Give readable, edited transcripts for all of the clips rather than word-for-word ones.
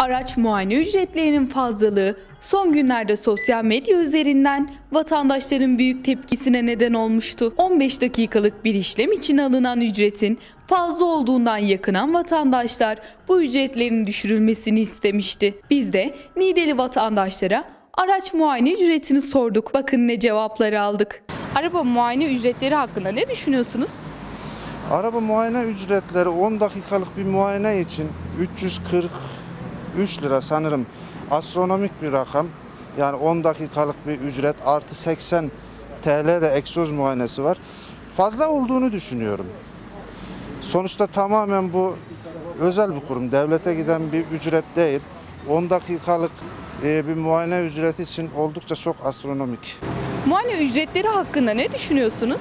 Araç muayene ücretlerinin fazlalığı son günlerde sosyal medya üzerinden vatandaşların büyük tepkisine neden olmuştu. 15 dakikalık bir işlem için alınan ücretin fazla olduğundan yakınan vatandaşlar bu ücretlerin düşürülmesini istemişti. Biz de Niğdeli vatandaşlara araç muayene ücretini sorduk. Bakın ne cevapları aldık. Araba muayene ücretleri hakkında ne düşünüyorsunuz? Araba muayene ücretleri 10 dakikalık bir muayene için 343 lira sanırım, astronomik bir rakam. Yani 10 dakikalık bir ücret artı 80 TL de egzoz muayenesi var. Fazla olduğunu düşünüyorum. Sonuçta tamamen bu özel bir kurum, devlete giden bir ücret değil. 10 dakikalık bir muayene ücreti için oldukça çok astronomik. Muayene ücretleri hakkında ne düşünüyorsunuz?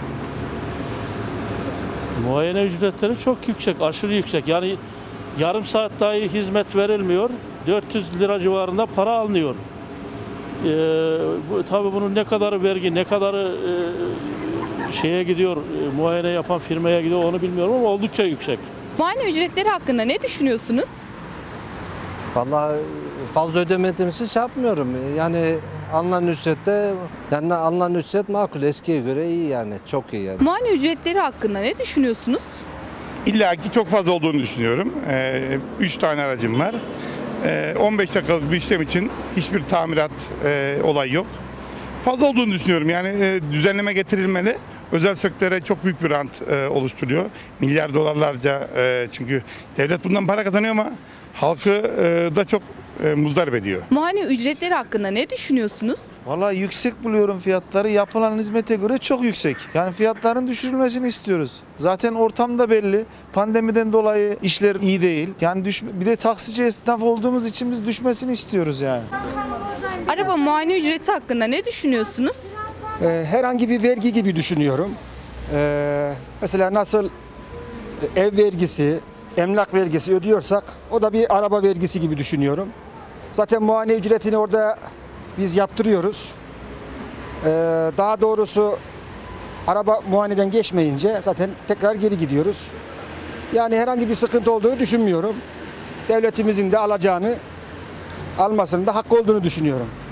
Muayene ücretleri çok yüksek, aşırı yüksek. Yani yarım saat dahi hizmet verilmiyor. 400 lira civarında para alınıyor. Tabii bunun ne kadarı vergi, ne kadarı şeye gidiyor, muayene yapan firmaya gidiyor onu bilmiyorum ama oldukça yüksek. Muayene ücretleri hakkında ne düşünüyorsunuz? Vallahi fazla ödemediğimiz için yapmıyorum. Yani alınan ücret makul. Eskiye göre iyi yani. Çok iyi yani. Muayene ücretleri hakkında ne düşünüyorsunuz? İlla ki çok fazla olduğunu düşünüyorum. 3 tane aracım var. 15 dakikalık bir işlem için hiçbir tamirat olay yok. Fazla olduğunu düşünüyorum. Yani düzenleme getirilmeli. Özel sektöre çok büyük bir rant oluşturuyor. Milyar dolarlarca, çünkü devlet bundan para kazanıyor ama halkı da çok muzdarip ediyor. Muayene ücretleri hakkında ne düşünüyorsunuz? Vallahi yüksek buluyorum fiyatları. Yapılan hizmete göre çok yüksek. Yani fiyatların düşürülmesini istiyoruz. Zaten ortam da belli. Pandemiden dolayı işler iyi değil. Yani bir de taksici esnaf olduğumuz için biz düşmesini istiyoruz yani. Araba muayene ücreti hakkında ne düşünüyorsunuz? Herhangi bir vergi gibi düşünüyorum. Mesela nasıl ev vergisi, emlak vergisi ödüyorsak o da bir araba vergisi gibi düşünüyorum. Zaten muayene ücretini orada biz yaptırıyoruz. Daha doğrusu araba muayeneden geçmeyince zaten tekrar geri gidiyoruz. Yani herhangi bir sıkıntı olduğunu düşünmüyorum. Devletimizin de alacağını, almasının da hakkı olduğunu düşünüyorum.